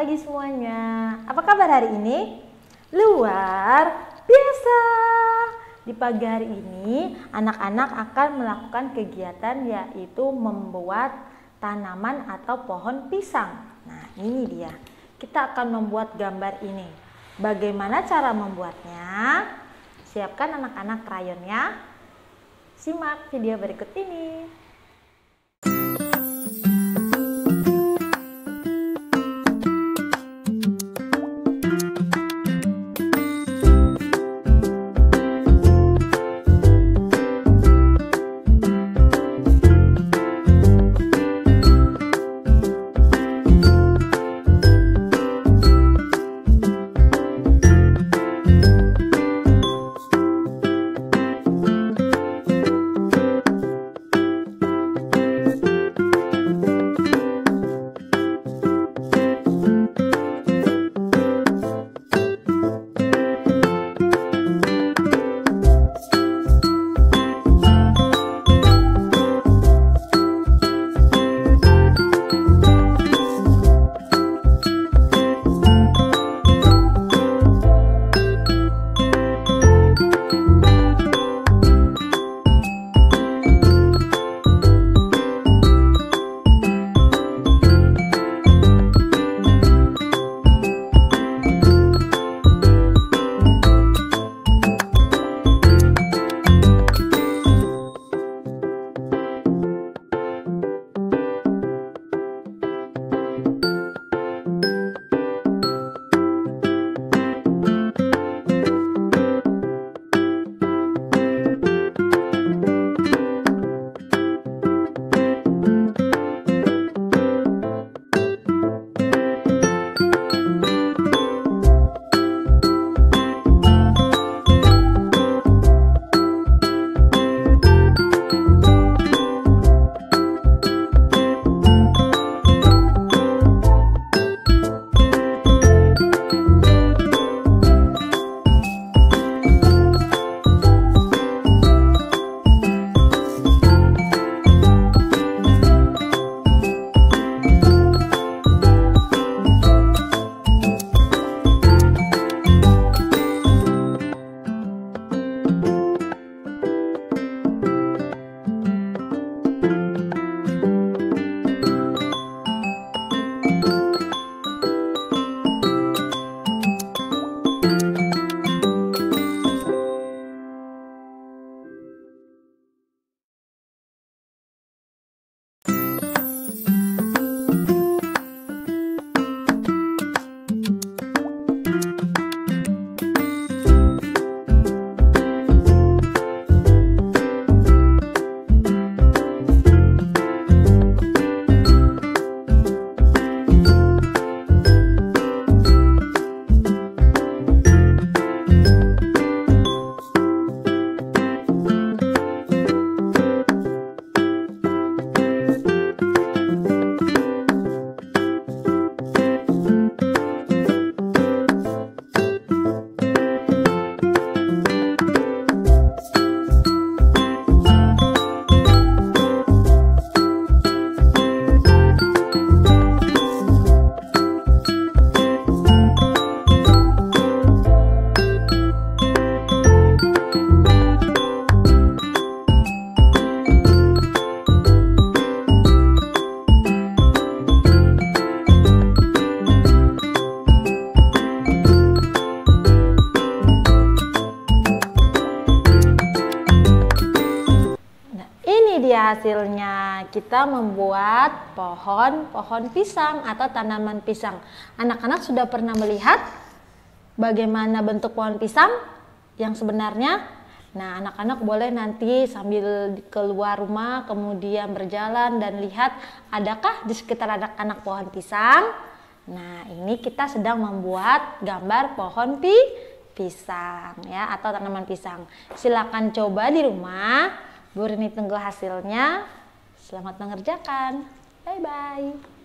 pagi semuanya. Apa kabar hari ini? Luar biasa. Di pagi hari ini, anak-anak akan melakukan kegiatan yaitu membuat tanaman atau pohon pisang. Nah, ini dia. Kita akan membuat gambar ini. Bagaimana cara membuatnya? Siapkan anak-anak krayonnya. Simak video berikut ini. Hasilnya kita membuat pohon pisang atau tanaman pisang. Anak-anak sudah pernah melihat bagaimana bentuk pohon pisang yang sebenarnya? Nah, anak-anak boleh nanti sambil keluar rumah kemudian berjalan dan lihat adakah di sekitar anak-anak pohon pisang. Nah, ini kita sedang membuat gambar pohon pisang ya, atau tanaman pisang. Silakan coba di rumah. Bu Rini tunggu hasilnya. Selamat mengerjakan. Bye-bye.